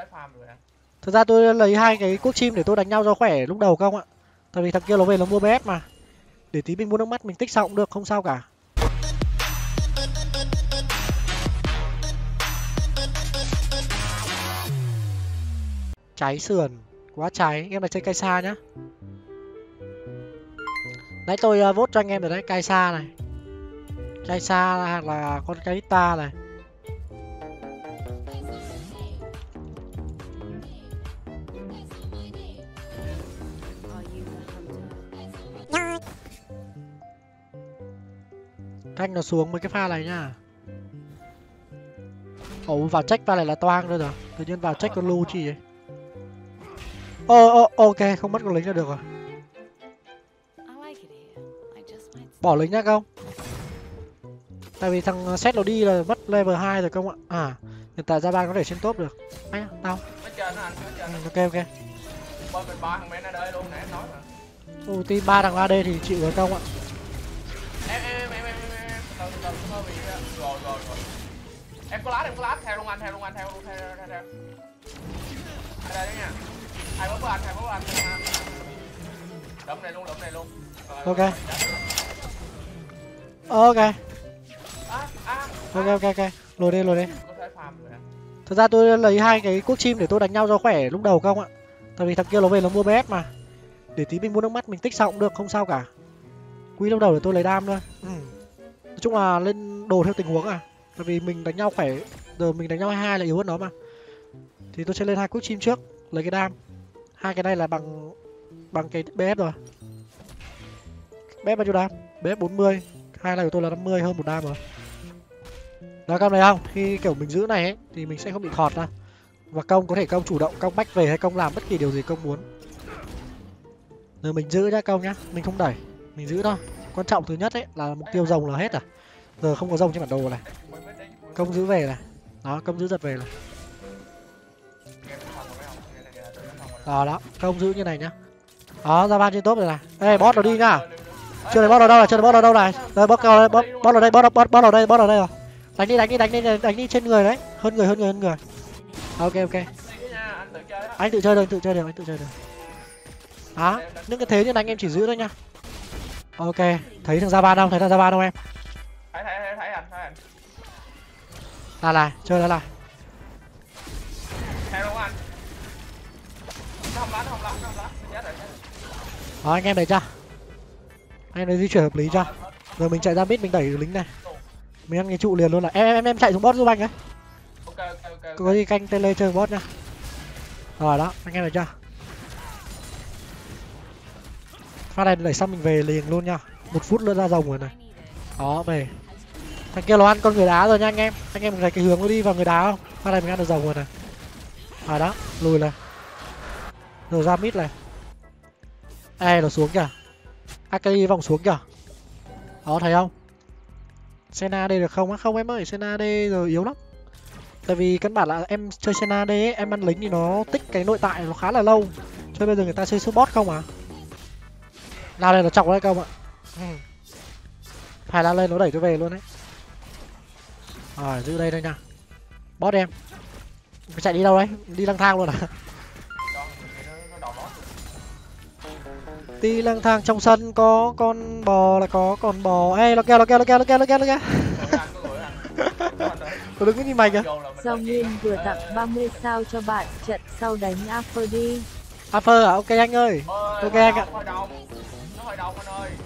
thấy farm rồi anh. Thực ra tôi lấy 2 cái cuốc chim để tôi đánh nhau cho khỏe lúc đầu không ạ. Tại vì thằng kia nó về nó mua BF mà. Để tí mình mua nước mắt mình tích sau cũng được, không sao cả. Cháy sườn, quá cháy. Em là chơi cây xa nhá. Đấy tôi vote cho anh em rồi đấy, cây xa này. Cây xa là con Kalista này. Canh nó xuống mấy cái pha này nhá. Ồ, vào check pha này là toang thôi rồi. Tự nhiên vào check con lu chi vậy. Ok, không mất con lính là được rồi. Bỏ lính nhá không? Tại vì thằng set nó đi là mất level 2 rồi không ạ? À, hiện tại Japan có thể trên top được. Anh tao. Ok. Bên mình 3 thằng bên ở đây luôn nãy em nói mà. Team 3 thằng AD thì chịu được không ạ? Em rồi. Em có lát theo luôn anh. Ở đây đấy nha. Hai bố anh. Đấm này luôn. Ok. Lùi đi. Thực ra tôi lấy 2 cái cuốc chim để tôi đánh nhau cho khỏe lúc đầu không ạ. Tại vì thằng kia nó về nó mua BF mà. Để tí mình mua nước mắt mình tích sau cũng được, không sao cả. Quý lúc đầu để tôi lấy đam thôi. Nói chung là lên đồ theo tình huống à. Tại vì mình đánh nhau khỏe, giờ mình đánh nhau 22 là yếu hơn nó mà. Thì tôi sẽ lên 2 cuốc chim trước, lấy cái đam. 2 cái này là bằng cái BF rồi. BF bao nhiêu đam? BF 40. 2 này của tôi là 50, hơn 1 đam rồi. Đó, công này không? Khi kiểu mình giữ này ấy thì mình sẽ không bị thọt ra. Và công có thể công chủ động, công bách về hay công làm bất kỳ điều gì công muốn. Giờ mình giữ nhá công nhá, mình không đẩy, mình giữ thôi. Quan trọng thứ nhất ấy là mục tiêu rồng là hết à. Giờ không có rồng trên bản đồ này. Công giữ về này. Đó, công giữ giật về này. Đó, công giữ như này nhá. Đó, ra ban trên top rồi này. Ê, boss nó đi nhá. Chưa thấy boss ở đâu này, Đây, boss ở đây rồi. Đánh đi trên người đấy. Hơn người. Ok. Anh tự chơi được. Đó, những cái thế như anh em chỉ giữ thôi nha. Ok, thấy thằng Japan không? Em? Thấy anh. Là chơi là. Theo luôn anh. Nó không lá. Đó, anh em đẩy chưa? Anh em di chuyển hợp lý chưa? Giờ mình chạy ra mid mình đẩy lính này. Mình ăn cái trụ liền luôn là. Em chạy xuống boss giúp anh ấy. Ok. Có gì canh tele chơi boss nha. Rồi đó, anh em đẩy chưa? Pha này đẩy xong mình về liền luôn nha. 1 phút nữa ra rồng rồi này. Đó, về. Thằng kia nó ăn con người đá rồi nha anh em. Anh em thấy cái hướng nó đi vào người đá không? Pha này mình ăn được rồng rồi này. À đó, lùi này. Rồi ra mid này. Ê, nó xuống kìa. Akali vòng xuống kìa. Đó, thấy không? Senna đây được không á? Không em ơi, Senna đây giờ yếu lắm. Tại vì căn bản là em chơi Senna đây ấy, em ăn lính thì nó tích cái nội tại nó khá là lâu. Cho bây giờ người ta chơi support không à? Lao lên nó chọc đấy không ạ? Phải lao lên nó đẩy tôi về luôn đấy. Rồi, giữ đây thôi nha. Boss em. Phải chạy đi đâu đấy? Đi lang thang luôn à? Đi lang thang trong sân có con bò là có con bò. Ê, nó kêu. Tôi đứng cái gì mày kìa. Do Nguyên vừa tặng 30 sao cho bạn, trận sau đánh Afer đi. Afer à? Ok anh ơi. Ok anh ạ. Nó hơi đông anh ơi.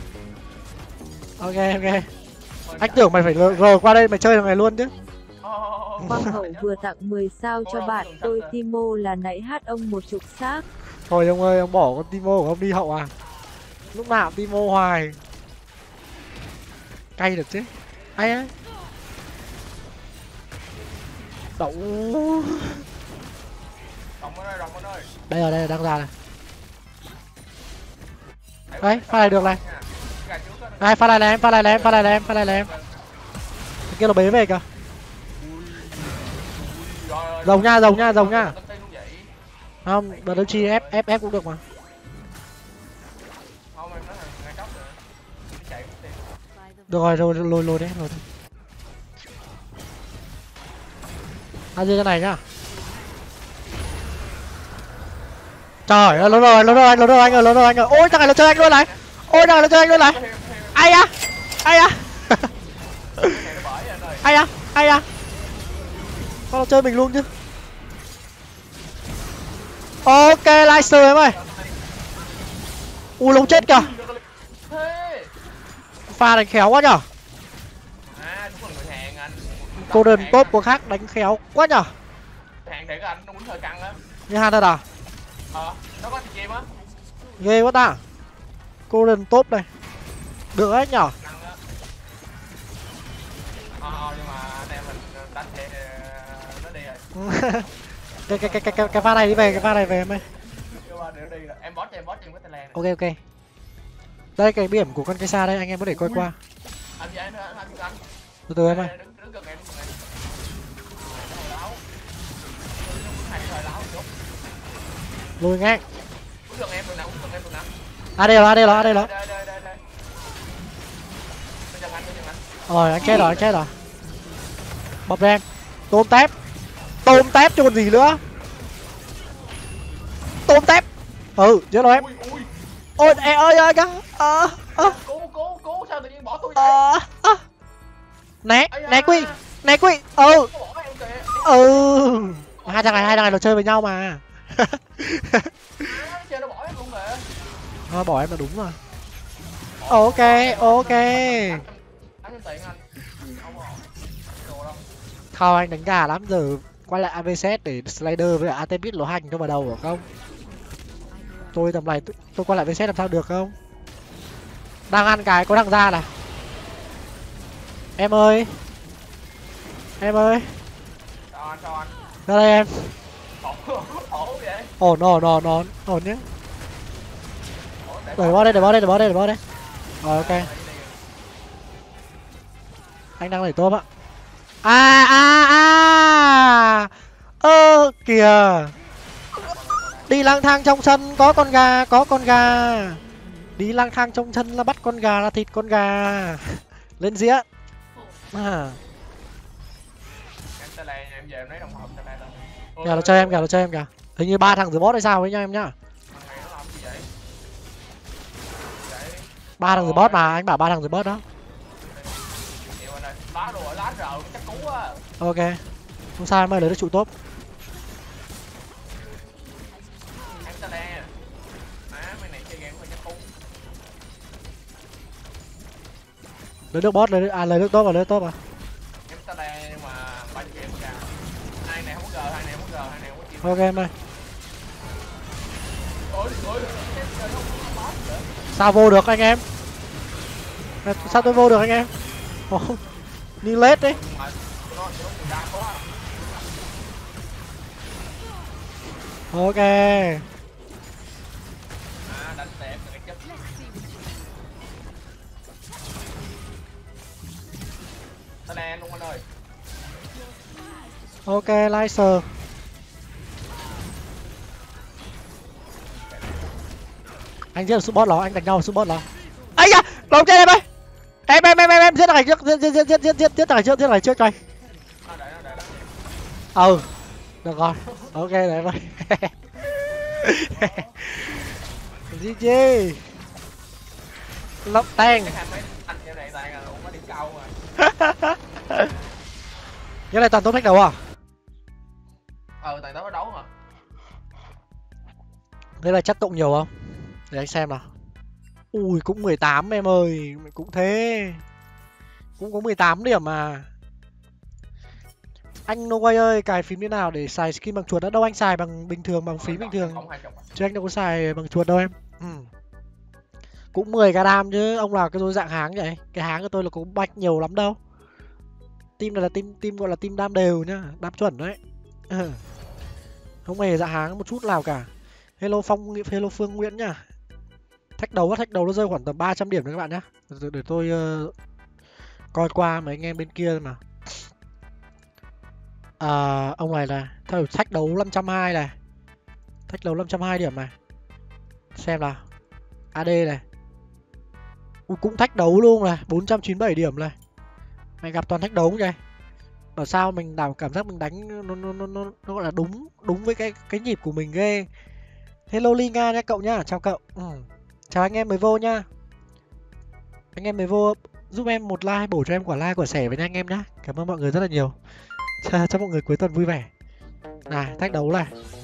Ok. Anh tưởng mày phải rờ qua đây mày chơi thằng này luôn chứ. Quang Hậu vừa tặng 10 sao cho bạn, tôi Timo là nãy hát ông một chục xác. Thôi ông ơi, ông bỏ con Timo của ông đi hậu à. Lúc nào Timo hoài. Cay được chứ. Ai ấy. Đậu. Rồng anh ơi. Đây đang ra này. Đấy, pha này được này. Này, pha này em. Cái kia nó bế về kìa. Rồng nha. Không, đợt đấu chi ép cũng được mà. Được rồi, lùi đấy. Ăn dưa cái này nhá. Trời ơi, lớn rồi anh ơi, lớn rồi anh ơi. Ôi thằng này nó chơi anh luôn này. Ôi thằng này nó chơi anh luôn này. Ai à? Ai à? Ai à? Ai à? Nó chơi mình luôn chứ. Ok, Lyster em ơi. Lông chết kìa. Pha đánh khéo quá nhở. Cô đơn top của khác đánh khéo quá nhở. Hàng để anh nó muốn thời căng á. Như hai thật à? Nó có gì á. Ghê quá ta. Cô đơn top này. Được đấy nhở. Nhưng mà anh em mình đánh thế nó đi rồi. Cái pha này đi về, cái pha này về em ơi. Em bot cho em có tay lan. Ok ok. Đây cái điểm của con cây xa đây, anh em có thể coi qua. Anh gì anh Từ từ em ơi. Đứng gần em. Lùi ngang. Đứng gần em rồi nè. À đây là. Đây. Rồi anh chết rồi. Bọc đen. Tôm tép chứ còn gì nữa. Tôm tép. Chết rồi em. Ôi ơi kìa. Cố sao tự nhiên bỏ tôi vậy? Né quy. Hai thằng này nó chơi với nhau mà. Chơi nó bỏ em luôn mà. Nó bỏ em là đúng rồi. Ok. Không, anh đánh gà lắm giờ. Quay lại AVZ để slider với Artemis lỗ hành cho vào đầu không? Tôi tầm này tôi quay lại AVZ làm sao được không? Đang ăn cái có thằng ra này. Em ơi. Cho anh. Ra đây em. Ổn vậy? Ổn nhé. Đẩy bot đây. Rồi ok. Anh đang đẩy tôm ạ. Kìa. Đi lang thang trong sân có con gà. Đi lang thang trong sân là bắt con gà là thịt con gà. Lên dĩa. Em về em lấy đồng hộp cho này rồi. Gà nó chơi em kìa. Hình như 3 thằng dưới boss hay sao ấy nha em nhá. 3 thằng dưới boss mà, anh bảo 3 thằng dưới boss đó. Lá rợ chắc cú á. Ok. Không sao em ơi, lấy được trụ tốt. Em ta đe. Mấy này chơi game hơi chắc cú. Lấy được boss, lấy được tốt à. Em ta đe nhưng mà bao nhiêu game kìa. Hai này không có G, hai này không có chim. Ok em ơi. Sao vô được anh em? Sao tôi vô được anh em? Như lết đấy. Ok. Đánh tẹp cái chất. Ta đe luôn anh ơi. Ok, Lyser. Anh giết được support nó, anh đánh nhau support nó. Ấy da, lồng trên em ơi. Em giết thằng này trước, giết thằng này trước cho anh. Được rồi. Ok đấy em ơi. GG. Lốc tan. Cái này toàn tốt thách đấu à? Toàn tốt đấu mà. Thế là chắc cộng nhiều không? Để anh xem nào. Ui cũng 18 em ơi, cũng thế. Cũng có 18 điểm mà. Anh No Way ơi, cài phím thế nào để xài skin bằng chuột đã? Đâu anh xài bằng bình thường, bằng phím bình thường. Chứ anh đâu có xài bằng chuột đâu em. Cũng 10 cái đam chứ, ông là cái dối dạng háng vậy. Cái háng của tôi là cũng bạch nhiều lắm đâu. Team này là team gọi là team đam đều nhá, đam chuẩn đấy. Không hề dạng háng một chút nào cả. Hello Phong, hello Phương Nguyễn nhá. Thách đấu nó rơi khoảng tầm 300 điểm đấy các bạn nhá. Để tôi coi qua mấy anh em bên kia mà. Ông này là theo thách đấu 520 này. Thách đấu 520 điểm này. Xem nào. AD này. Cũng thách đấu luôn này, 497 điểm này. Mày gặp toàn thách đấu vậy. Bảo sao mình cảm giác mình đánh nó gọi là đúng với cái nhịp của mình ghê. Hello Linga nha cậu nhá, chào cậu. Chào anh em mới vô nhá. Anh em mới vô giúp em một like, bổ cho em quả like quả sẻ với nha anh em nhá. Cảm ơn mọi người rất là nhiều. Chúc mọi người cuối tuần vui vẻ. Này, thách đấu này.